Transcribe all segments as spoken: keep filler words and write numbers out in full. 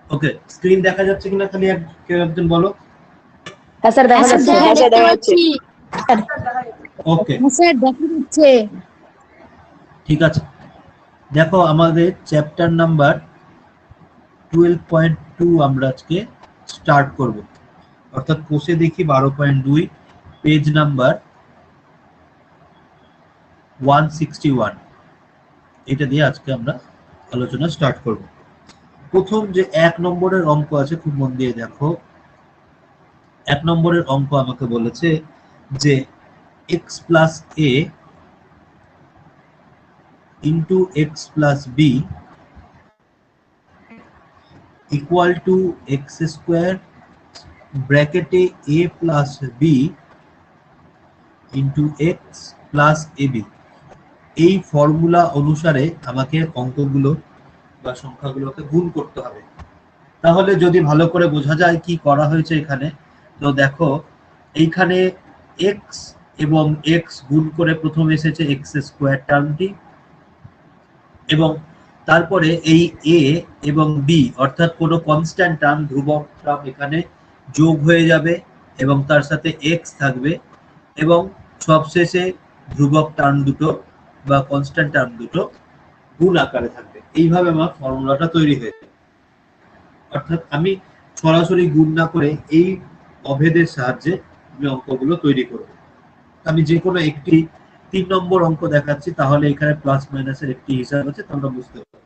ওকে, screen দেখা যাচ্ছে কিনা খালি এক কেউ একজন বলো। হ্যাঁ স্যার দেখা যাচ্ছে। হ্যাঁ স্যার দেখা যাচ্ছে। ওকে হ্যাঁ স্যার দেখা যাচ্ছে। ঠিক আছে, দেখো আমাদের chapter number twelve point two আমরা আজকে স্টার্ট করব, অর্থাৎ কোষে দেখি বারো পয়েন্ট দুই, page number one sixty one, এটা দিয়ে আজকে আমরা আলোচনা স্টার্ট করব। প্রথম যে এক নম্বরের অঙ্ক আছে, খুব মন দিয়ে দেখো। এক নম্বরের অঙ্ক আমাকে বলেছে যে x plus A into X plus B equal to X square ব্র্যাকেটে A plus B into X plus A B. এই ফর্মুলা অনুসারে আমাকে অঙ্কগুলো বা সংখ্যাগুলোকে গুণ করতে হবে। তাহলে যদি ভালো করে বোঝা যায় কি করা হয়েছে এখানে, তো দেখো এইখানে x এবং x গুণ করে প্রথম এসেছে এক্স স্কোয়ার টার্মটি, এবং তারপরে এই a এবং b অর্থাৎ কোনো কনস্ট্যান্ট টার্ম, ধ্রুবক টার্ম এখানে যোগ হয়ে যাবে এবং তার সাথে x থাকবে, এবং সবশেষে ধ্রুবক টার্ম দুটো বা কনস্ট্যান্ট টার্ম দুটো গুণ আকারে থাকবে। এইভাবে আমার ফর্মুলাটা তৈরি হয়েছে। অর্থাৎ আমি সরাসরি গুণ না করে এই অভেদের সাহায্যে আমি অঙ্কগুলো তৈরি করব। আমি যে কোনো একটি তিন নম্বর অঙ্ক দেখাচ্ছি, তাহলে এখানে প্লাস মাইনাসের একটি হিসাব আছে, তোমরা বুঝতে পারবে।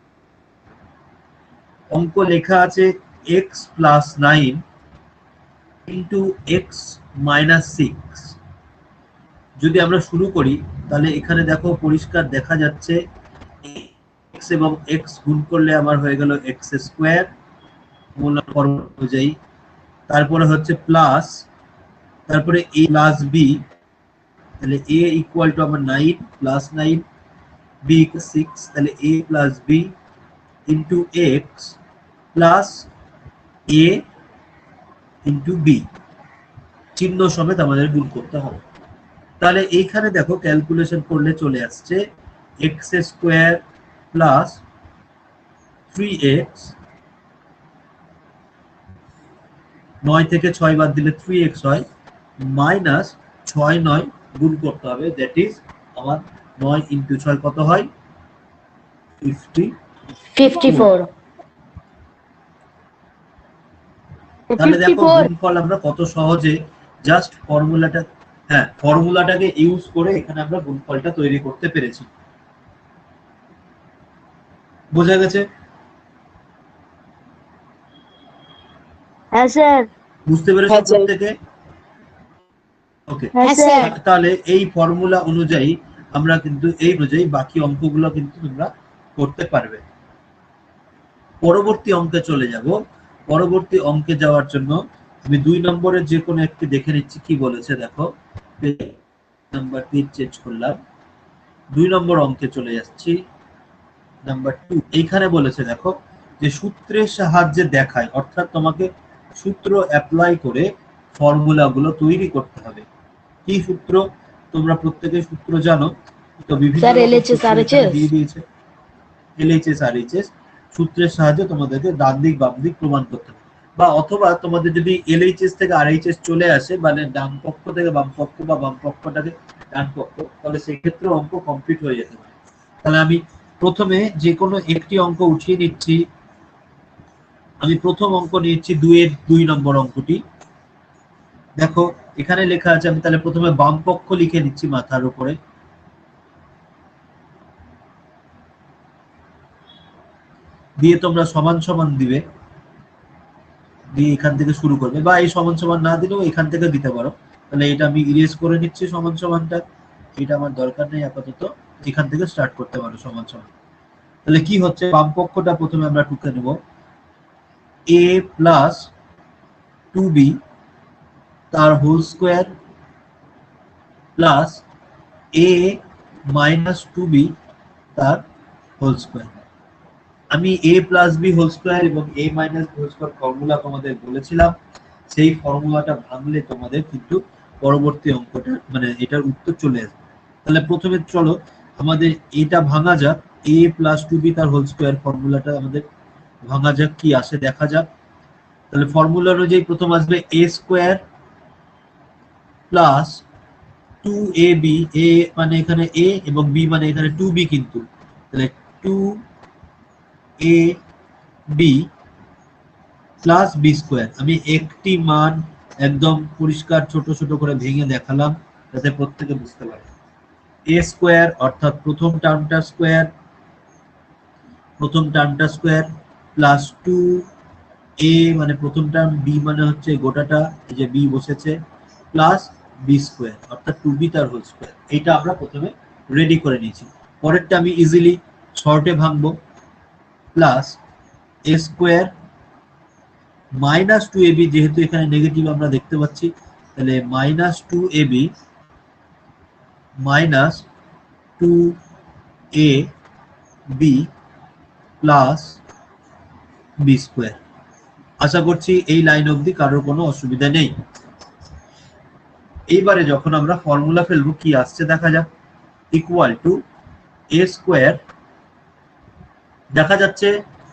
অঙ্ক লেখা আছে X plus nine into X minus six. যদি আমরা শুরু করি তাহলে এখানে দেখো পরিষ্কার দেখা যাচ্ছে x এবং x গুণ করলে আমার হয়ে গেল এক্স স্কোয়ার মূল ফর্মুলা অনুযায়ী, তারপরে হচ্ছে প্লাস, তারপরে a প্লাস b, তাহলে a ইকুয়াল টু আমার nine plus nine, b equal six, তাহলে a plus b into X plus a into b, চিহ্ন সমেত আমাদের গুণ করতে হবে। তাহলে এইখানে দেখো ক্যালকুলেশন করলে চলে আসছে X square plus three X, নয় থেকে ছয় বাদ দিলে থ্রি এক্স হয়, মাইনাস ছয় নয় গুণ করতে হবে, দ্যাট ইজ আমার নয় ইন্টু ছয় কত হয়, ফিফটি ফিফটি ফোর। তাহলে দেখো গুণফল আমরা কত সহজে জাস্ট ফর্মুলাটা, হ্যাঁ ফর্মুলাটাকে ইউজ করে এখানে আমরা গুণফলটা তৈরি করতে পেরেছি। বোঝা গেছে? হ্যাঁ স্যার। বুঝতে পেরেছো প্রত্যেকে? ওকে, তাহলে এই ফর্মুলা অনুযায়ী আমরা কিন্তু এই অনুযায়ী বাকি অঙ্কগুলো কিন্তু তোমরা করতে পারবে। পরবর্তী অঙ্কে চলে যাব। পরবর্তী অঙ্কে যাওয়ার জন্য আমি দুই নম্বরের যে কোনো একটি দেখে নিচ্ছি কি বলেছে। দেখো নাম্বার তিন চেঞ্জ করলাম, দুই নম্বর অঙ্কে চলে যাচ্ছি, নাম্বার টু। এইখানে বলেছে দেখো যে সূত্রের সাহায্যে দেখায়, অর্থাৎ তোমাকে সূত্র অ্যাপ্লাই করে ফর্মুলাগুলো তৈরি করতে হবে। কি সূত্র? তোমরা প্রত্যেকে সূত্র জানো, তো বিভিন্ন দিয়ে দিয়েছে এলএইচএস আর এইচএস। সূত্রের সাহায্যে তোমাদেরকে ডান দিক বাম দিক প্রমাণ করতে হবে, বা অথবা তোমাদের যদি এলএইচএস থেকে আরএইচএস চলে আসে, মানে ডান পক্ষ থেকে বাম পক্ষ বা বাম পক্ষটাকে ডান পক্ষ, তাহলে সেক্ষেত্রে অঙ্ক কমপ্লিট হয়ে যেতে পারে। তাহলে আমি প্রথমে যে কোনো একটি অঙ্ক উঠিয়ে নিচ্ছি। আমি প্রথম অঙ্ক নিচ্ছি দুইয়ের দুই নম্বর অঙ্কটি। দেখো এখানে লেখা আছে, আমি তাহলে প্রথমে বাম পক্ষ লিখে নিচ্ছি মাথার উপরে, দিয়ে তোমরা সমান সমান দিবে, দিয়ে এখান থেকে শুরু করবে, বা এই সমান সমান না দিলেও এখান থেকে দিতে পারো। তাহলে এটা আমি ইরেজ করে নিচ্ছি সমান সমানটা, এটা আমার দরকার নেই আপাতত, এখান থেকে স্টার্ট করতে পারো সমান সমান। তাহলে কি হচ্ছে, বাম পক্ষটা প্রথমে আমরা টুকে নেব, a প্লাস টু বি তার whole square plus a minus two B তার হোল স্কোয়ার। আমি a plus B whole square এবং a minus whole square formula তোমাদের বলেছিলাম, সেই ফর্মুলাটা ভাঙলে তোমাদের কিন্তু পরবর্তী অঙ্কটা মানে এটার উত্তর চলে আসবে। তাহলে প্রথমে চলো আমাদের এটা ভাঙা যাক, a প্লাস টু বি তার হোল স্কোয়ার ফর্মুলাটা আমাদের ভাঙা যাক কি আসে, দেখা যাক। তাহলে ফর্মুলা অনুযায়ী প্রথম আসবে A square plus two A B, A মানে এখানে এ এবং বি মানে এখানে টু বি, কিন্তু তাহলে two A B plus B square. আমি একটি মান একদম পরিষ্কার ছোট ছোট করে ভেঙে দেখালাম যাতে প্রত্যেকে বুঝতে পারে। এ স্কোয়ার অর্থাৎ প্রথম টার্মটা স্কোয়ার, প্রথম টার্মটা স্কোয়ার প্লাস টু এ মানে প্রথম টার্ম, বি মানে হচ্ছে গোটাটা, এই যে বি বসেছে, প্লাস বি স্কোয়ার অর্থাৎ টু বি তার হোল স্কোয়ার। এইটা আমরা প্রথমে রেডি করে নিয়েছি। পরেরটা আমি ইজিলি শর্টে ভাঙবো, plus A square minus two A B, যেহেতু এখানে নেগেটিভ আমরা দেখতে পাচ্ছি, তাহলে minus two A B minus two A B plus B square. আশা করছি এই লাইন অবধি কারোর কোনো অসুবিধা নেই। এইবারে যখন আমরা ফর্মুলা ফেলবো কি আসছে দেখা যাক। ইকুয়াল টু এ স্কোয়ার, দেখা যাচ্ছে?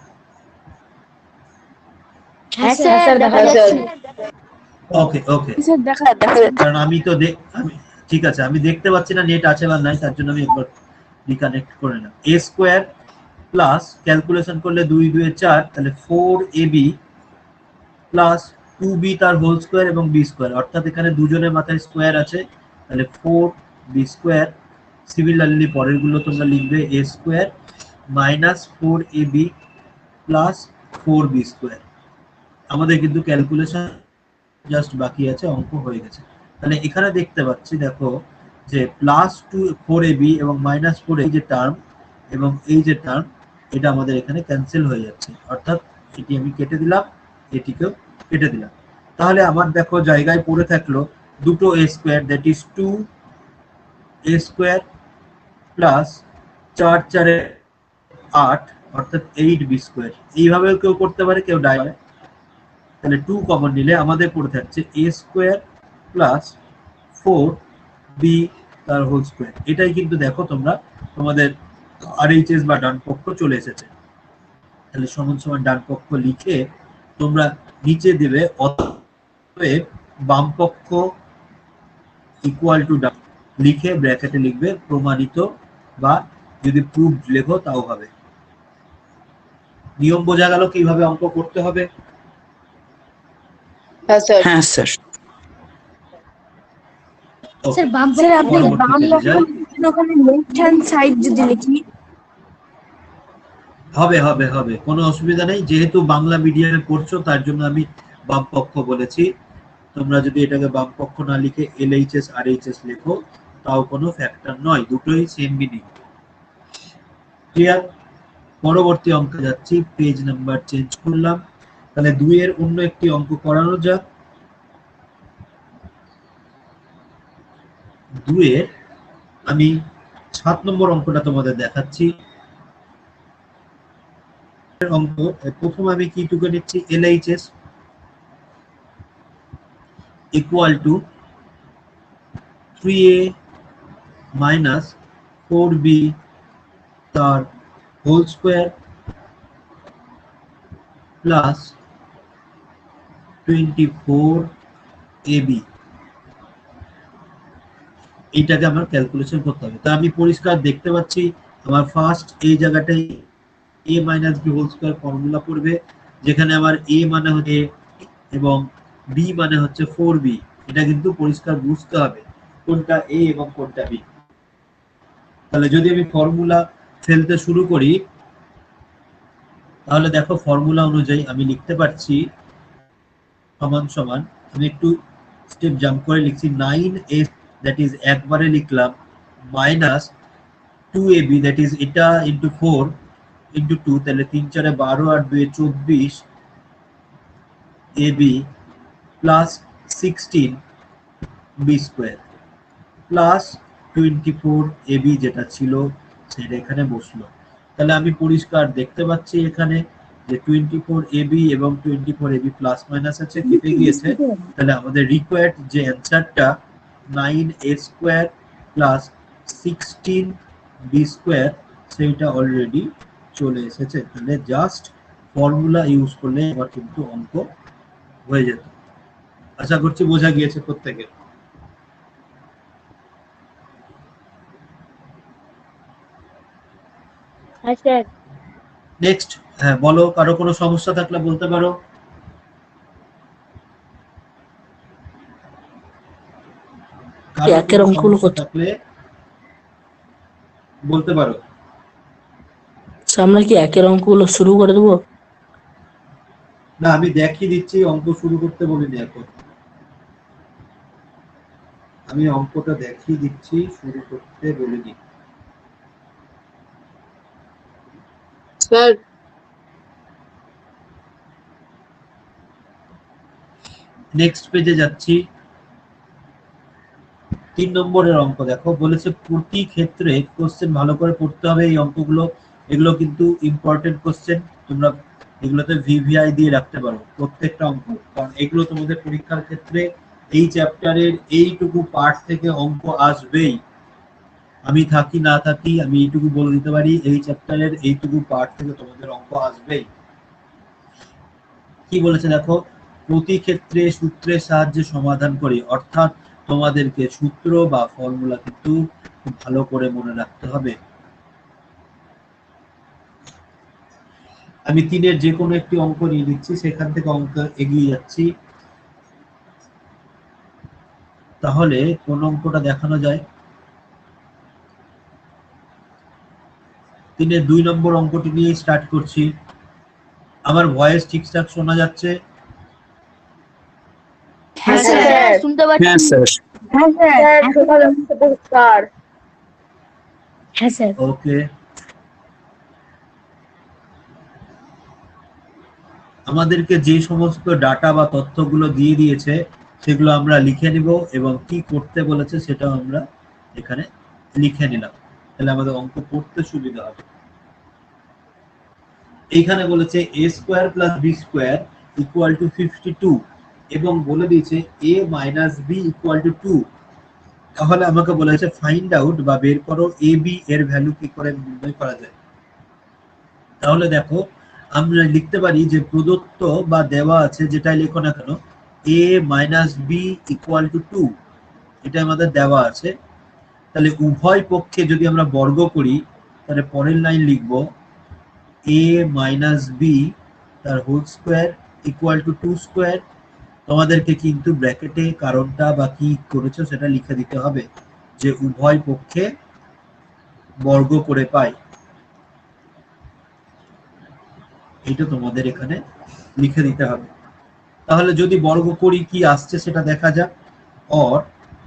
হ্যাঁ স্যার, দেখা হ্যাঁ, যাচ্ছে। ওকে ওকে, স্যার দেখা দেখা যাচ্ছে। কারণ আমি তো দে- আমি ঠিক আছে, আমি দেখতে পাচ্ছি না নেট আছে বা নাই, তার জন্য আমি একবার রিকানেক্ট করে নিলাম। এ স্কোয়ার প্লাস ক্যালকুলেশন করলে দুই দুই চার, তাহলে four A B plus two B তার হোল স্কোয়ার এবং বি স্কোয়ার, অর্থাৎ এখানে দুজনের মাথায় স্কোয়ার আছে, তাহলে ফোর বি স্কোয়ার। সিমিলারলি পরের গুলো তোমরা লিখবে A square minus four A B plus four B square. আমাদের কিন্তু ক্যালকুলেশন জাস্ট বাকি আছে, অঙ্ক হয়ে গেছে। তাহলে এখানে দেখতে পাচ্ছি দেখো যে plus two four A B এবং মাইনাস ফোর এই যে টার্ম এবং এই যে টার্ম, এটা আমাদের এখানে ক্যান্সেল হয়ে যাচ্ছে, অর্থাৎ এটি আমি কেটে দিলাম, এটিকেও কেটে দিলাম। তাহলে আমার দেখো জায়গায় পড়ে থাকলো দুটো A square, that is two A square plus চার চারে আট অর্থাৎ এইট বি স্কোয়ার। এইভাবেও কেউ করতে পারে, কেউ ডাইরেক্ট। তাহলে টু কমন নিলে আমাদের পড়ে থাকছে A square plus four B তার হোল স্কোয়ার। এটাই কিন্তু দেখো তোমরা তোমাদের আর এইচ এস বা ডান পক্ষ চলে এসেছে। তাহলে সমান সমান ডান পক্ষ লিখে তোমরা নিচে দেবে অতএব বাম পক্ষ ইকুয়াল টু ডান, লিখে ব্র্যাকেটে লিখবে প্রমাণিত, বা যদি প্রুভড লেখো তাও হবে। নিয়ম বোঝা গেল কিভাবে অঙ্ক করতে হবে? হ্যাঁ স্যার। হ্যাঁ স্যার। স্যার বাম স্যার আপনি পরবর্তী বাম পেজে যাই। লক্ষণ ওখানে লেফট হ্যান্ড সাইড যদি লিখি। হবে হবে হবে, কোনো অসুবিধা নেই। যেহেতু বাংলা মিডিয়ামে পড়ছো তার জন্য আমি বাম পক্ষ বলেছি। তোমরা যদি এটাকে বাম পক্ষ না লিখে L H S R H S লেখো তাও কোনো ফ্যাক্টর নয়, দুটোই সেম মিনিং। ক্লিয়ার? পরবর্তী অঙ্কে যাচ্ছি, পেজ নাম্বার চেঞ্জ করলাম। তাহলে দুই এর অন্য একটি অঙ্ক করানো যাক। দুই এর আমি সাত নম্বর অঙ্কটা তোমাদের দেখাচ্ছি। অঙ্ক প্রথম আমি কি টুকে নিচ্ছি, L H S equal to three a minus four B তার whole square plus twenty four এ বি। এইটাকে আমার ক্যালকুলেশন করতে হবে। তা আমি পরিষ্কার দেখতে পাচ্ছি আমার ফার্স্ট এই জায়গাটায় a minus b whole square formula পড়বে, যেখানে আমার এ মানে হচ্ছে এবং বি মানে হচ্ছে ফোর বি। এটা কিন্তু পরিষ্কার বুঝতে হবে কোনটা এ এবং কোনটা বি। তাহলে যদি আমি ফর্মুলা ফেলতে শুরু করি, তাহলে দেখো ফর্মুলা অনুযায়ী আমি লিখতে পারছি সমান সমান, আমি একটু স্টেপ জাম্প করে লিখছি, নাইন এ দ্যাট ইজ একবারে লিখলাম minus two A b that is এটা ইন্টু ফোর ইন্টু টু, তাহলে তিন চারে বারো আর দুই চব্বিশ a B plus sixteen b square plus twenty four A b যেটা ছিল সেটা এখানে বসলো। তাহলে আমি পরিষ্কার দেখতে পাচ্ছি এখানে যে টোয়েন্টি ফোর এ বি এবং twenty four A B plus minus আছে, কেটে গিয়েছে। তাহলে আমাদের রিকোয়ার্ড যে অ্যান্সারটা nine a square plus sixteen b square সেইটা অলরেডি চলে এসেছে। তাহলে জাস্ট ফর্মুলা ইউজ করলে এবার কিন্তু অঙ্ক হয়ে যেত। আশা করছি বোঝা গিয়েছে প্রত্যেকে। হ্যাঁ স্যার। নেক্সট, হ্যাঁ বলো, কারো কোনো সমস্যা থাকলে বলতে পারো। কারো একের কোনো অঙ্কগুলো সমস্যা কত? থাকলে বলতে পারো। আচ্ছা, আমরা কি একের অঙ্কগুলো শুরু করে দেবো? না, আমি দেখিয়ে দিচ্ছি, অঙ্ক শুরু করতে বলিনি এখন। আমি অঙ্কটা দেখিয়ে দিচ্ছি, শুরু করতে বলিনি। স্যার নেক্সট পেজে যাচ্ছি। তিন নম্বরের অঙ্ক দেখো, বলেছে প্রতি ক্ষেত্রে কোশ্চেন ভালো করে পড়তে হবে। এই অঙ্কগুলো এগুলো কিন্তু ইম্পর্টেন্ট কোশ্চেন, তোমরা এগুলোতে ভিভিআই দিয়ে রাখতে পারো প্রত্যেকটা অঙ্ক, কারণ এগুলো তোমাদের পরীক্ষার ক্ষেত্রে এই চ্যাপ্টারের এইটুকু পার্ট থেকে অঙ্ক আসবেই। আমি থাকি না থাকি আমি এইটুকু বলে দিতে পারি, এই চ্যাপ্টারের এইটুকু পার্ট থেকে তোমাদের অঙ্ক আসবেই। কি বলেছে দেখো, প্রতি ক্ষেত্রে সূত্রের সাহায্যে সমাধান করি, অর্থাৎ তোমাদেরকে সূত্র বা ফর্মুলা কিন্তু খুব ভালো করে মনে রাখতে হবে। আমি তিনের যে কোনো একটি অঙ্ক নিয়ে নিচ্ছি, সেখান থেকে অঙ্ক এগিয়ে যাচ্ছি। তাহলে কোন অঙ্কটা দেখানো যায়? তিনের দুই নম্বর অঙ্কটি নিয়ে স্টার্ট করছি। আমার ভয়েস ঠিকঠাক শোনা যাচ্ছে? হ্যাঁ স্যার স্যার শুনতে পাচ্ছি। হ্যাঁ স্যার। হ্যাঁ স্যার শোনা যাচ্ছে পরিষ্কার। হ্যাঁ স্যার। ওকে, আমাদেরকে যে সমস্ত ডাটা বা তথ্যগুলো দিয়ে দিয়েছে সেগুলো আমরা লিখে নিব, এবং কি করতে বলেছে সেটাও আমরা এখানে লিখে নিলাম, তাহলে আমাদের অঙ্ক পড়তে সুবিধা হবে। এইখানে বলেছে a square plus b square equal to fifty two, এবং বলে দিয়েছে a minus b equal to two. তাহলে আমাকে বলেছে ফাইন্ড আউট বা বের করো a b এর ভ্যালু কি করে নির্ণয় করা যায়। তাহলে দেখো, আমরা লিখতে পারি যে প্রদত্ত বা দেওয়া আছে, যেটাই লেখো না কেন, a minus b equal to two, এটা আমাদের দেওয়া আছে। তাহলে উভয় পক্ষে যদি আমরা বর্গ করি, তাহলে পরের লাইন লিখব a মাইনাস বি তার whole square equal to two square. তোমাদেরকে কিন্তু ব্র্যাকেটে কারণটা বা কি করেছো সেটা লিখে দিতে হবে, যে উভয় পক্ষে বর্গ করে পাই, এটা তোমাদের এখানে লিখে দিতে হবে। তাহলে যদি বর্গ করি কি আসছে সেটা দেখা যাক। Or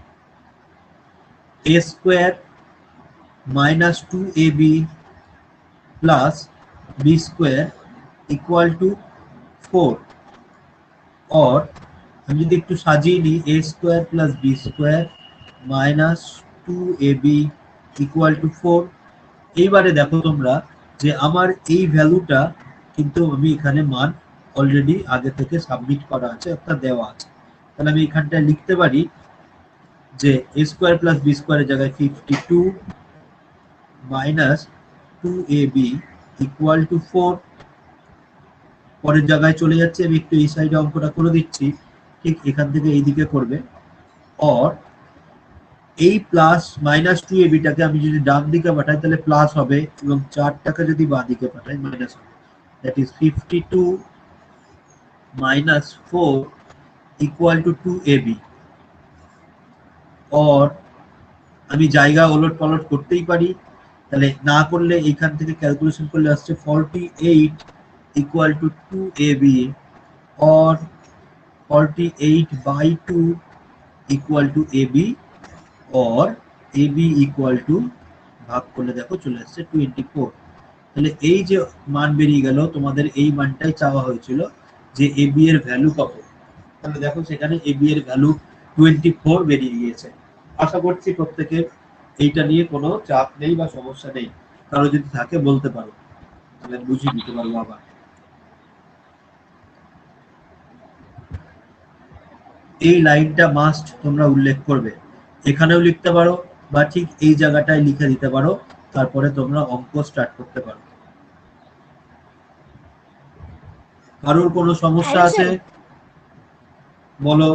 a square minus two A B plus B square equal to four. Or আমি যদি একটু সাজিয়ে নিই, a square plus B square minus two A b equal to four. এইবারে দেখো তোমরা যে আমার এই ভ্যালুটা কিন্তু আমি এখানে মান অলরেডি আগে থেকে সাবমিট করা আছে, অর্থাৎ দেওয়া আছে। তাহলে আমি এখানটায় লিখতে পারি যে a স্কোয়ার প্লাস বি স্কোয়ারের জায়গায় fifty two minus two A b equal to four. পরের জায়গায় চলে যাচ্ছে, আমি একটু এই সাইডে অঙ্কটা করে দিচ্ছি, ঠিক এখান থেকে এই দিকে করবে। অর এই প্লাস মাইনাস টু এ বিটাকে আমি যদি ডান দিকে পাঠাই তাহলে প্লাস হবে, এবং চারটাকে যদি বাঁ দিকে পাঠাই মাইনাস হবে। That is fifty two minus four equal to two A b. Or আমি জায়গা ওলট পালট করতেই পারি, তাহলে না করলে এইখান থেকে ক্যালকুলেশন করলে আসছে forty eight equal to two A b. Or forty eight by two equal to A b. Or a b equal to, ভাগ করলে দেখো চলে আসছে টোয়েন্টি ফোর। তাহলে এই যে মান বেরিয়ে গেল, তোমাদের এই মানটাই চাওয়া হয়েছিল যে এ বি এর ভ্যালু কত। তাহলে দেখো সেখানে এ বি এর ভ্যালু টোয়েন্টি ফোর বেরিয়ে গিয়েছে। আশা করছি প্রত্যেকের এইটা নিয়ে কোনো চাপ নেই বা সমস্যা নেই। কারো যদি থাকে বলতে পারো, তাহলে বুঝিয়ে দিতে পারবো আবার। এই লাইনটা মাস্ট তোমরা উল্লেখ করবে, এখানেও লিখতে পারো বা ঠিক এই জায়গাটায় লিখে দিতে পারো, তারপরে তোমরা অঙ্ক স্টার্ট করতে পারো। কারোর কোনো সমস্যা হ্যাঁ, আছে? স্যার। বলো।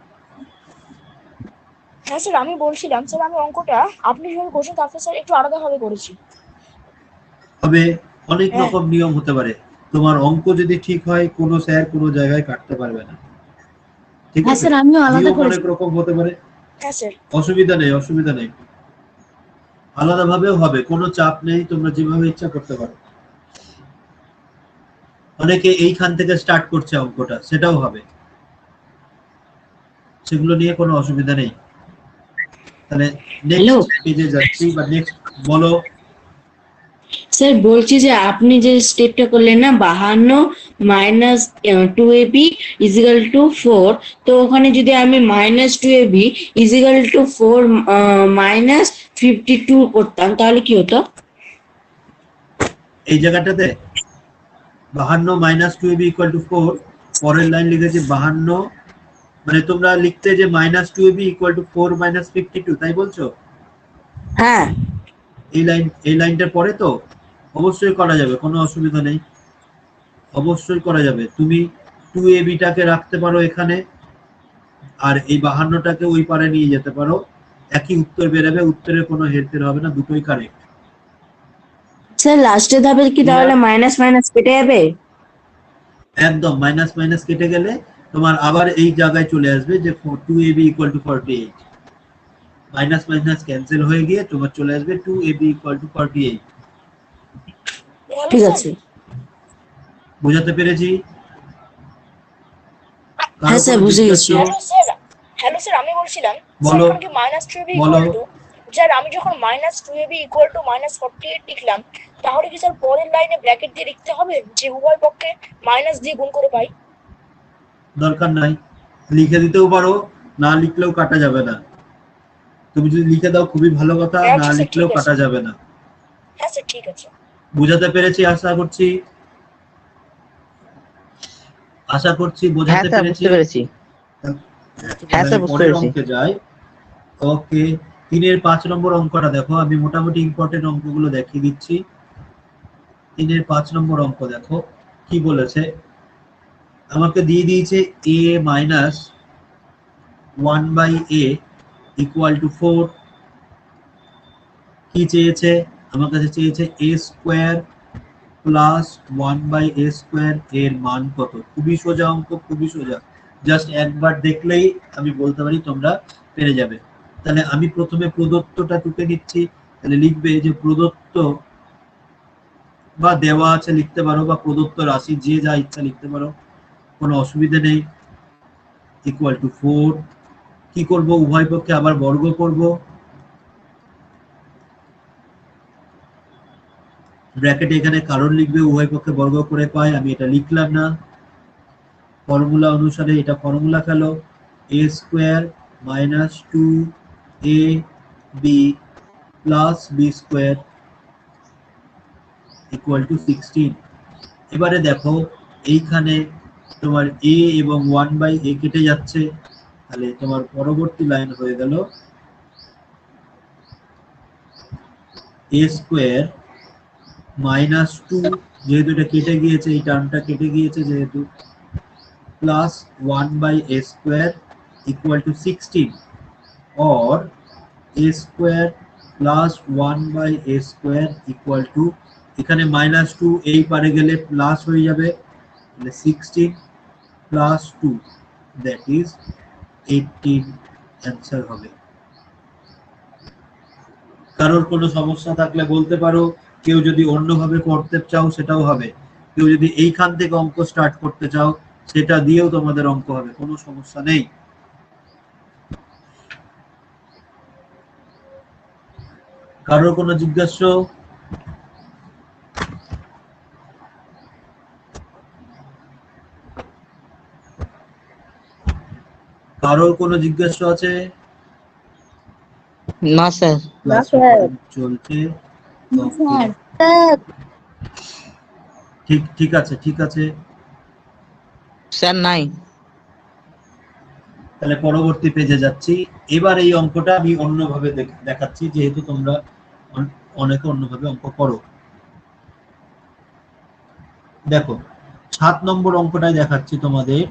হ্যাঁ স্যার, আমি বলছিলাম স্যার আমি অঙ্কটা আপনি যেভাবে করছেন তার থেকে স্যার একটু আলাদাভাবে করেছি। হবে অনেক হ্যাঁ। রকম নিয়ম হতে পারে। তোমার অঙ্ক যদি ঠিক হয় কোনো স্যার কোনো জায়গায় কাটতে পারবে না, ঠিক হ্যাঁ আছে? স্যার, আমিও আলাদা নিয়ম করেছি। অনেক রকম হতে পারে, হ্যাঁ স্যার। অসুবিধা নেই, অসুবিধা নেই। আলাদা ভাবেও হবে, কোনো চাপ নেই, তোমরা যেভাবে ইচ্ছা করতে পারো। অনেকে এইখান থেকে স্টার্ট করছে অঙ্কটা, সেটাও হবে, সেগুলো নিয়ে কোনো অসুবিধা নেই। তাহলে হ্যালো নেক্সট পেজে যাচ্ছি বা নেক্সট বলো। স্যার, বলছি যে আপনি যে স্টেপটা করলেন না, বাহান্ন minus two A b equal to four, তো ওখানে যদি আমি minus two A b equal to four minus fifty two করতাম তাহলে কি হতো? এই জায়গাটাতে বাহান্ন minus two a b equal to four, পরের লাইন লিখেছি বাহান্ন, মানে তোমরা লিখতে যে minus two a b equal to four minus fifty two, তাই বলছো? হ্যাঁ এই লাইন, এই লাইনটার পরে তো অবশ্যই করা যাবে, কোনো অসুবিধা নেই, অবশ্যই করা যাবে। তুমি টু এবিটাকে রাখতে পারো এখানে, আর এই বাহান্নটাকে ওই পারে নিয়ে যেতে পারো, একই উত্তর বেরোবে, উত্তরের কোনো হেরফের হবে না, দুটোই কারেক্ট। স্যার, লাস্টের ধাপে কি তাহলে মাইনাস মাইনাস কেটে যাবে? একদম মাইনাস মাইনাস কেটে গেলে তোমার আবার এই জায়গায় চলে আসবে যে two a b equal to forty eight, minus minus cancel হয়ে গিয়ে তোমার চলে আসবে two a b equal to forty eight. ঠিক আছে। বুঝাতে পেরেছি? হ্যাঁ স্যার, বুঝে গেছি। Hello sir. হ্যালো স্যার, আমি বলছিলাম বলো, স্যার কি মাইনাস টু এবি বলো। ইকুয়াল টু, স্যার আমি যখন minus two a b equal to minus forty eight লিখলাম, তাহলে কি স্যার পরের লাইনে ব্র্যাকেট দিয়ে লিখতে হবে যে উভয় পক্ষে মাইনাস দিয়ে গুণ করে পাই? দরকার নাই, লিখে দিতেও পারো, না লিখলেও কাটা যাবে না। তুমি যদি লিখে দাও খুবই ভালো কথা, আচ্ছা না স্যার, লিখলেও ঠিক আছে। কাটা যাবে না। হ্যাঁ স্যার, ঠিক আছে। বুঝাতে পেরেছি আশা করছি, আশা করছি হ্যাঁ বোঝাতে স্যার, পেরেছি। বুঝতে পেরেছি। হ্যাঁ স্যার, আমি বুঝতে পরের পেরেছি। অঙ্কে যাই। ওকে, তিনের পাঁচ নম্বর অঙ্কটা দেখো, আমি মোটামুটি ইম্পর্টেন্ট অঙ্কগুলো দেখিয়ে দিচ্ছি। তিনের পাঁচ নম্বর অঙ্ক দেখো কি বলেছে, আমাকে দিয়ে দিয়েছে a minus one by a equal to four. কি চেয়েছে? আমার কাছে চেয়েছে a square plus one by a square এর মান কত। খুবই সোজা অঙ্ক, খুবই সোজা, জাস্ট একবার দেখলেই আমি বলতে পারি তোমরা পেরে যাবে। তাহলে আমি প্রথমে প্রদত্তটা টুকে নিচ্ছি, তাহলে লিখবে যে প্রদত্ত বা দেওয়া আছে লিখতে পারো, বা প্রদত্ত রাশি যে যা ইচ্ছা লিখতে পারো, কোনো অসুবিধা নেই, ইকুয়াল টু ফোর। কি করব, উভয় পক্ষে আবার বর্গ করব, ব্র্যাকেটে এখানে কারণ লিখবে, উভয় পক্ষে বর্গ করে পাই, আমি এটা লিখলাম না, ফর্মুলা অনুসারে এটা ফর্মুলা খেলো, a square minus two A B plus B square equal to sixteen. এবারে দেখো এইখানে তোমার এ এবং ওয়ান বাই এ কেটে যাচ্ছে, তাহলে তোমার পরবর্তী লাইন হয়ে গেল এ স্কোয়ার মাইনাস টু, যেহেতু এটা কেটে গিয়েছে, এই টার্মটা কেটে গিয়েছে যেহেতু, plus one by a square equal to sixteen, or a square plus one by a square equal to, এখানে মাইনাস টু এই পারে গেলে প্লাস হয়ে যাবে, তাহলে sixteen plus two, that is eighteen answer হবে। কারোর কোনো সমস্যা থাকলে বলতে পারো, কেউ যদি অন্যভাবে করতে চাও সেটাও হবে, কেউ যদি এইখান থেকে অঙ্ক স্টার্ট করতে চাও সেটা দিয়েও তোমাদের অঙ্ক হবে, কোনো সমস্যা নেই। কারোর কোনো জিজ্ঞাসা? কারোর কোনো জিজ্ঞাসা আছে? না স্যার। না স্যার। চলছে। স্যার। ঠিক ঠিক আছে, ঠিক আছে, স্যার নাই। তাহলে পরবর্তী পেজে যাচ্ছি। এবার এই অঙ্কটা আমি অন্যভাবে দেখাচ্ছি, যেহেতু তোমরা অনেকে অন্যভাবে অঙ্ক করো। দেখো সাত নম্বর অঙ্কটাই দেখাচ্ছি তোমাদের।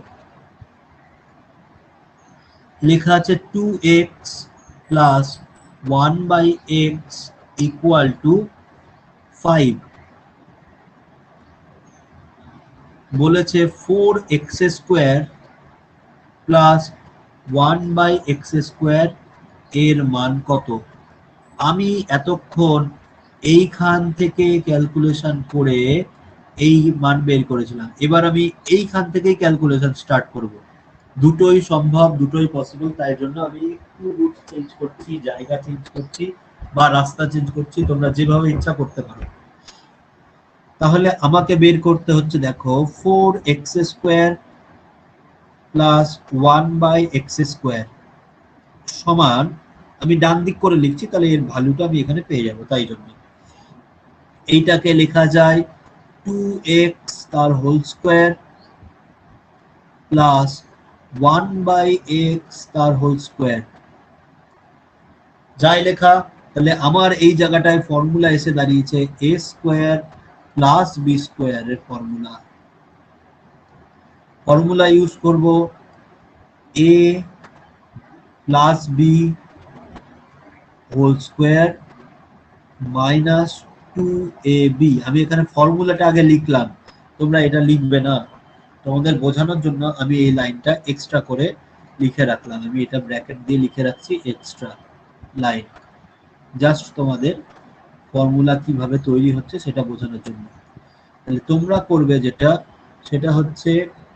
লেখা আছে two x plus one by x equal to five. বলেছে four x square plus one by x square এর মান কত। আমি এতক্ষণ এইখান থেকে ক্যালকুলেশন করে এই মান বের করেছিলাম, এবার আমি এইখান থেকেই ক্যালকুলেশন স্টার্ট করব। দুটোই সম্ভব, দুটোই পসিবল, তাই জন্য আমি একটু রুট চেঞ্জ করছি, জায়গা চেঞ্জ করছি বা রাস্তা চেঞ্জ করছি, তোমরা যেভাবে ইচ্ছা করতে পারো। তাহলে আমাকে বের করতে হচ্ছে, দেখো four x square plus one by x square সমান, আমি ডান দিক করে লিখছি তাহলে এর ভ্যালুটা আমি এখানে পেয়ে যাব। তাই জন্য এইটাকে লেখা যায় টু এক্স তার whole square plus one by x তার হোল স্কোয়ার। যাই লেখা, তাহলে আমার এই জায়গাটায় ফর্মুলা এসে দাঁড়িয়েছে a square plus B square এর ফর্মুলা। ফর্মুলা ইউজ করব a plus B whole square minus two A b. আমি এখানে ফর্মুলাটা আগে লিখলাম, তোমরা এটা লিখবে না, তোমাদের বোঝানোর জন্য আমি এই লাইনটা এক্সট্রা করে লিখে রাখলাম। আমি এটা ব্র্যাকেট দিয়ে লিখে রাখছি এক্সট্রা লাইন, জাস্ট তোমাদের ফর্মুলা কিভাবে তৈরি হচ্ছে সেটা বোঝানোর জন্য। তাহলে তোমরা করবে যেটা, সেটা হচ্ছে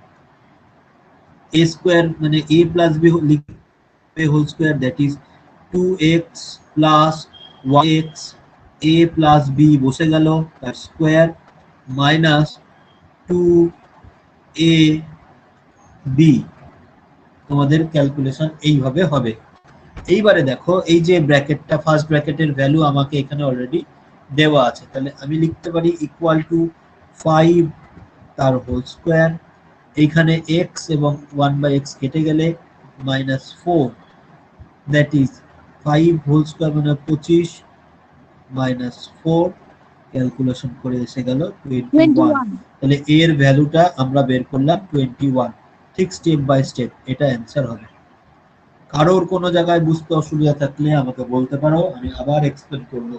এ স্কোয়ার মানে এ প্লাস বি লিখবে whole square, that is two x plus one x, a plus b বসে গেল তার স্কোয়ার মাইনাস টু এ বি। তোমাদের ক্যালকুলেশন এইভাবে হবে। এইবারে দেখো এই যে ব্র্যাকেটটা, ফার্স্ট ব্র্যাকেটের ভ্যালু আমাকে এখানে অলরেডি দেওয়া আছে, তাহলে আমি লিখতে পারি ইকুয়াল টু ফাইভ তার হোল স্কোয়ার, এইখানে এক্স এবং ওয়ান বাই এক্স কেটে গেলে minus four, that is five whole square মানে পঁচিশ মাইনাস ফোর, ক্যালকুলেশন করে এসে গেল টোয়েন্টি ওয়ান। তাহলে এর ভ্যালুটা আমরা বের করলাম টোয়েন্টি ওয়ান। ঠিক স্টেপ বাই স্টেপ এটা অ্যান্সার হবে। কারোর কোনো জায়গায় বুঝতে অসুবিধা থাকলে আমাকে বলতে পারো, আমি আবার এক্সপ্লেন করব।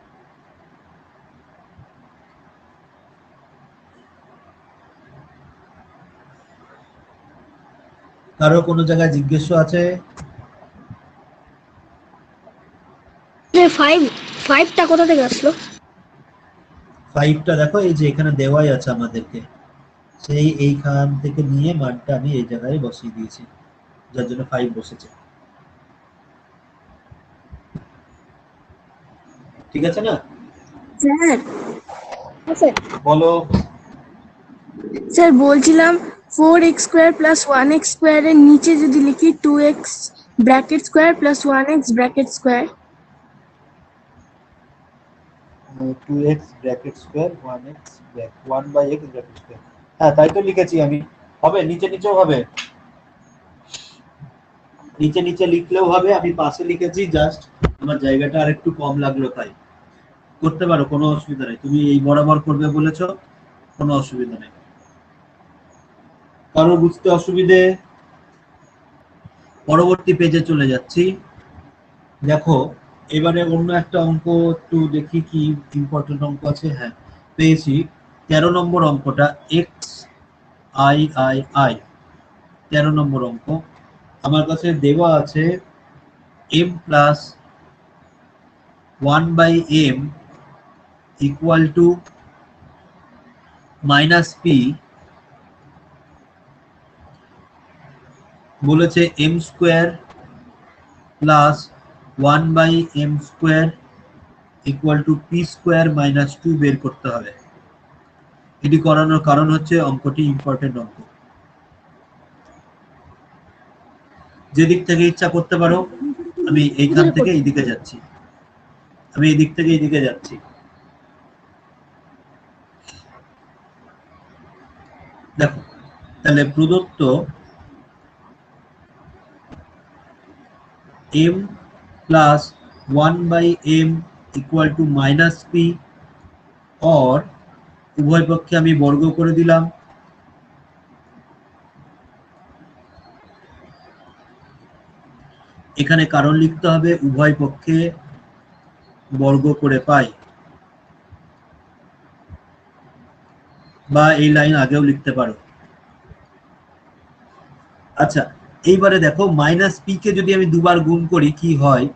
কারো কোনো জায়গায় জিজ্ঞেস আছে? ফাইভ ফাইভটা কোথা থেকে আসলো? ফাইভটা দেখো এই যে এখানে দেওয়াই আছে আমাদেরকে, সেই এইখান থেকে নিয়ে মানটা আমি এই জায়গায় বসিয়ে দিয়েছি, যার জন্য ফাইভ বসেছে। ঠিক আছে না? স্যার স্যার বলো। স্যার বলছিলাম four x square plus one x স্কোয়ারের নিচে যদি লিখি two x bracket square plus one x bracket square. Two x bracket square one x one by x bracket square, হ্যাঁ তাই তো লিখেছি আমি। হবে, নিচে নিচেও হবে, নিচে নিচে লিখলেও হবে, আমি পাশে লিখেছি, জাস্ট আমার জায়গাটা আর একটু কম লাগলো তাই। করতে পারো, কোনো অসুবিধা নেই, তুমি এই বরাবর করবে বলেছো, কোনো অসুবিধা নেই। কারো বুঝতে অসুবিধে? পরবর্তী পেজে চলে যাচ্ছি। দেখো এবারে অন্য একটা অঙ্ক একটু দেখি, কি ইম্পর্টেন্ট অঙ্ক আছে। হ্যাঁ পেয়েছি, তেরো নম্বর অঙ্কটা এক্স আই আই আই, তেরো নম্বর অঙ্ক। আমার কাছে দেওয়া আছে m plus one by m equal to minus p. বলেছে m square plus one by m square equal to p square minus two বের করতে হবে। এটি করানোর কারণ হচ্ছে অঙ্কটি ইম্পর্টেন্ট অঙ্ক, যে দিক থেকে ইচ্ছা করতে পারো। আমি এইখান থেকে এইদিকে যাচ্ছি, আমি এই দিক থেকে এইদিকে যাচ্ছি। দেখো তাহলে প্রদত্ত m plus one by m equal to minus p, और উভয় পক্ষে আমি বর্গ করে দিলাম, এখানে কারণ লিখতে হবে উভয় পক্ষে বর্গ করে পাই, বা এই লাইন আগেও লিখতে পারো। আচ্ছা, এইবারে দেখো মাইনাস পি কে যদি আমি দুবার গুণ করি কি হয়,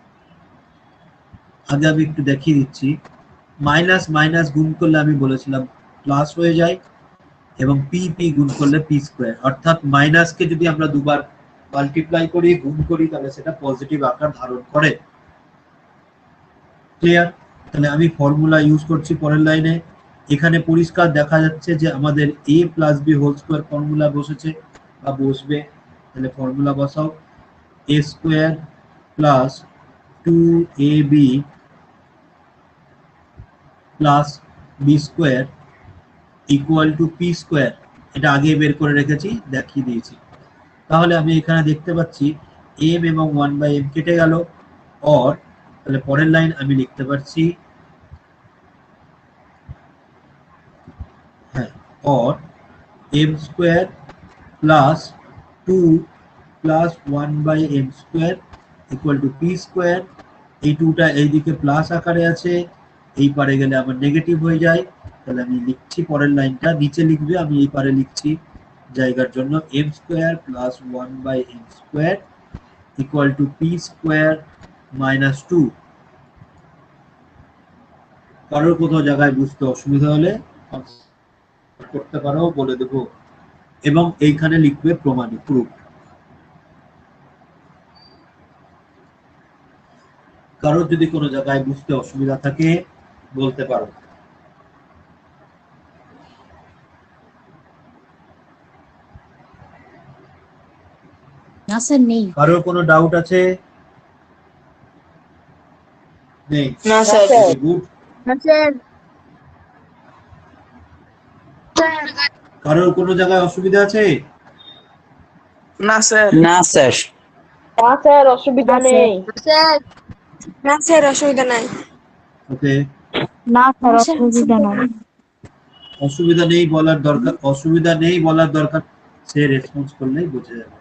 আগে আমি একটু দেখিয়ে দিচ্ছি। মাইনাস মাইনাস গুণ করলে আমি বলেছিলাম প্লাস হয়ে যায়, এবং পি পি গুণ করলে পি স্কোয়ার, অর্থাৎ মাইনাসকে যদি আমরা দুবার মাল্টিপ্লাই করি গুণ করি তাহলে সেটা পজিটিভ আকার ধারণ করে। ক্লিয়ার? তাহলে আমি ফর্মুলা ইউজ করছি পরের লাইনে। এখানে পরিষ্কার দেখা যাচ্ছে যে আমাদের a plus B whole square formula বসেছে বা বসবে। তাহলে ফর্মুলা বসাও, a square plus two A B plus B square equal to p square. এটা আগে বের করে রেখেছি, দেখিয়ে দিয়েছি। তাহলে আমি এখানে দেখতে পাচ্ছি এম এবং ওয়ান বাই এম কেটে গেল, অর তাহলে পরের লাইন আমি লিখতে পারছি, হ্যাঁ, or m square plus two plus one by m square equal to p square. এই টুটা এইদিকে প্লাস আকারে আছে, এই পারে গেলে আমার নেগেটিভ হয়ে যায়। তাহলে আমি লিখছি পরের লাইনটা, নিচে লিখবে, আমি এই পারে লিখছি জায়গার জন্য, m square plus one by m square equal to p square minus two. কারোর কোথাও জায়গায় বুঝতে অসুবিধা হলে করতে পারো, বলে দেবো। এবং এইখানে লিখবে প্রমাণিত, প্রুফ। কারোর যদি কোনো জায়গায় বুঝতে অসুবিধা থাকে বলতে পারো। না স্যার নেই। কারোর কোনো ডাউট আছে? নেই? না স্যার। গুড। না স্যার। কারোর কোনো জায়গায় অসুবিধা আছে? না স্যার। না স্যার। না স্যার, অসুবিধা নেই। স্যার না স্যার, অসুবিধা নাই। ওকে, না স্যার, অসুবিধা নাই। অসুবিধা নেই বলার দরকার, অসুবিধা নেই বলার দরকার, সে রেসপন্স করলেই বুঝে যাবে।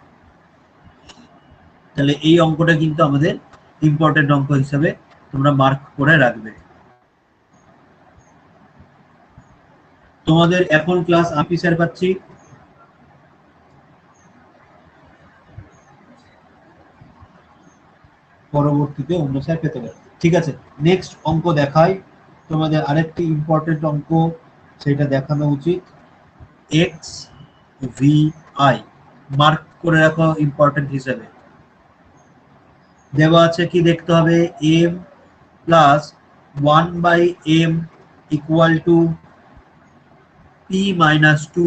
তাহলে এই অঙ্কটা কিন্তু আমাদের ইম্পর্টেন্ট অঙ্ক হিসাবে তোমরা মার্ক করে রাখবে। তোমাদের এখন ক্লাস আমি স্যার পাচ্ছি, পরবর্তীতে অন্য স্যার পেতে পারে। ঠিক আছে, নেক্সট অঙ্ক দেখাই তোমাদের। আরেকটি ইম্পর্টেন্ট অঙ্ক, সেটা দেখানো উচিত। এক্স ভি আই মার্ক করে রাখো ইম্পর্টেন্ট হিসেবে। দেওয়া আছে কি দেখতে হবে, m plus one by m equal to p minus two.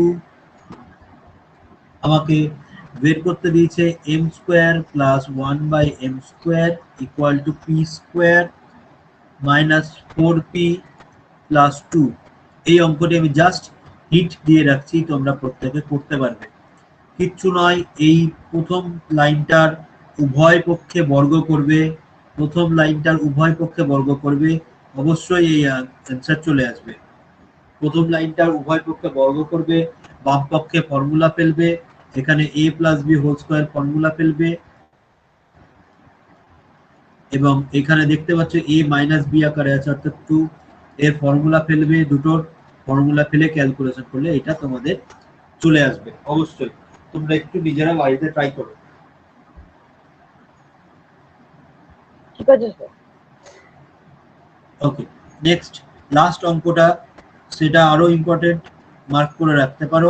আমাকে বের করতে দিয়েছে m square plus one by m square equal to p square minus four p plus two. এই অঙ্কটি আমি জাস্ট হিট দিয়ে রাখছি, তোমরা প্রত্যেকে করতে পারবে, কিচ্ছু নয়। এই প্রথম লাইনটার উভয় পক্ষে বর্গ করবে, প্রথম লাইনটার উভয় পক্ষে বর্গ করবে, অবশ্যই এই অ্যান্সার চলে আসবে। প্রথম লাইনটার উভয় পক্ষে বর্গ করবে, বাম পক্ষে ফর্মুলা ফেলবে, এখানে a plus B whole square formula ফেলবে, এবং এখানে দেখতে পাচ্ছ এ মাইনাস বি আকারে আছে অর্থাৎ টু, এর ফর্মুলা ফেলবে, দুটোর ফর্মুলা ফেলে ক্যালকুলেশন করলে এটা তোমাদের চলে আসবে। অবশ্যই তোমরা একটু নিজেরা বাড়িতে ট্রাই করো। ঠিক আছে স্যার। ওকে, নেক্সট লাস্ট অঙ্কটা, সেটা আরো ইম্পর্টেন্ট, মার্ক করে রাখতে পারো।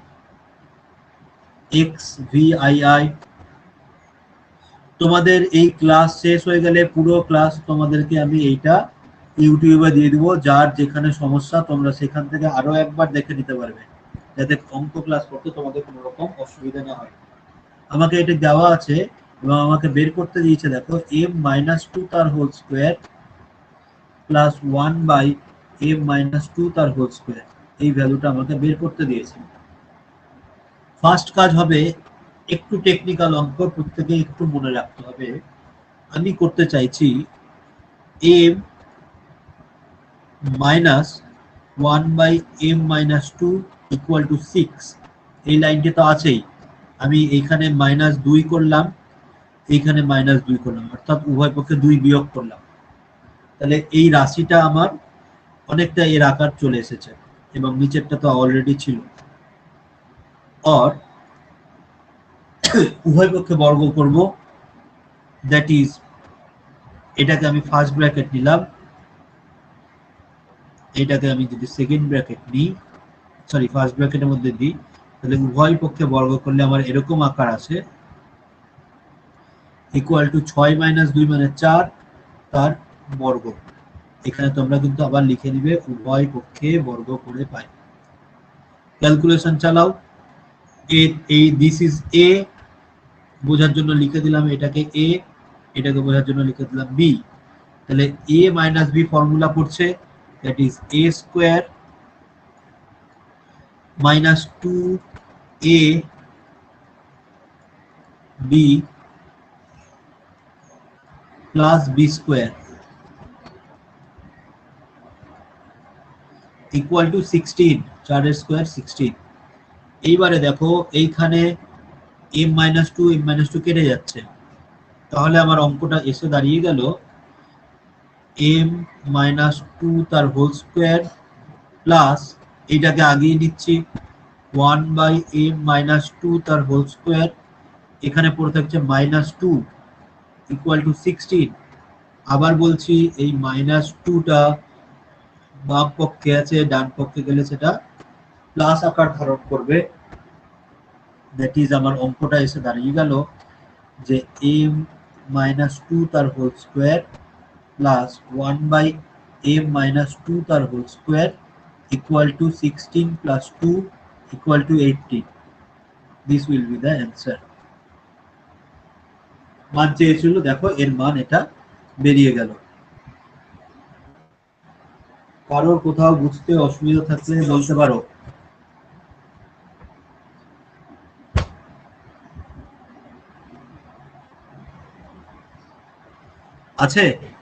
X V I I. তোমাদের এই ক্লাস শেষ হয়ে গেলে পুরো ক্লাস তোমাদেরকে আমি এইটা ইউটিউবে দিয়ে দিব, যার যেখানে সমস্যা তোমরা সেখান থেকে আরো একবার দেখে নিতে পারবে, যাতে অঙ্ক ক্লাস করতে তোমাদের কোনো রকম অসুবিধা না হয়। আমাকে এটা দেওয়া আছে এবং আমাকে বের করতে দিয়েছে, দেখো এম মাইনাস টু তার whole square plus one by m minus two তার হোল স্কোয়ার, এই ভ্যালুটা আমাকে বের করতে দিয়েছে। ফার্স্ট কাজ হবে একটু টেকনিক্যাল অঙ্ক, প্রত্যেকে একটু মনে রাখতে হবে। আমি করতে চাইছি m minus one by m minus two equal to six. এই লাইনটি তো আছেই, আমি এইখানে মাইনাস দুই করলাম, এইখানে মাইনাস দুই করলাম, অর্থাৎ উভয় পক্ষে দুই বিয়োগ করলাম। তাহলে এই রাশিটা আমার অনেকটা এর আকার চলে এসেছে এবং নিচেরটা তো অলরেডি ছিল। আর উভয় পক্ষে বর্গ করব, দ্যাট ইজ এটাকে আমি ফার্স্ট ব্র্যাকেট নিলাম, এটাকে আমি যদি সেকেন্ড ব্র্যাকেট নিই, সরি ফার্স্ট ব্র্যাকেটের মধ্যে দিই, তাহলে উভয় পক্ষে বর্গ করলে আমার এরকম আকার আছে, ইকুয়াল টু ছয় মাইনাস দুই মানে চার, তার বর্গ। এখানে তোমরা কিন্তু আবার লিখে নিবে উভয় পক্ষে বর্গ করে পাই। ক্যালকুলেশন চালাও। এ এই দিস ইজ এ, বোঝার জন্য লিখে দিলাম এটাকে এ, এটাকে বোঝার জন্য লিখে দিলাম বি। তাহলে এ মাইনাস বি ফর্মুলা পড়ছে, that is a square minus two A B plus B square equal to sixteen, চারের স্কোয়ার সিক্সটিন। এইবারে দেখো এইখানে m minus two m minus two কেটে যাচ্ছে, তাহলে আমার অঙ্কটা এসে দাঁড়িয়ে গেল এম মাইনাস টু তার হোল স্কোয়ার প্লাস এইটাকে আগিয়ে নিচ্ছি one by m minus two তার হোল স্কোয়ার, এখানে পড়ে থাকছে minus two equal to sixteen. আবার বলছি এই মাইনাস টুটা বাম পক্ষে আছে, ডান পক্ষে গেলে সেটা প্লাস আকার ধারণ করবে। দ্যাট ইজ আমার অঙ্কটা এসে দাঁড়িয়ে গেল যে এম মাইনাস টু তার whole square plus one by m minus two তার whole square equal to sixteen plus two equal to eighteen. This will be the answer. মান চেয়েছিল, দেখো এর মান এটা বেরিয়ে গেল। কারোর কোথাও বুঝতে অসুবিধা থাকলে বলতে পারো। আছে?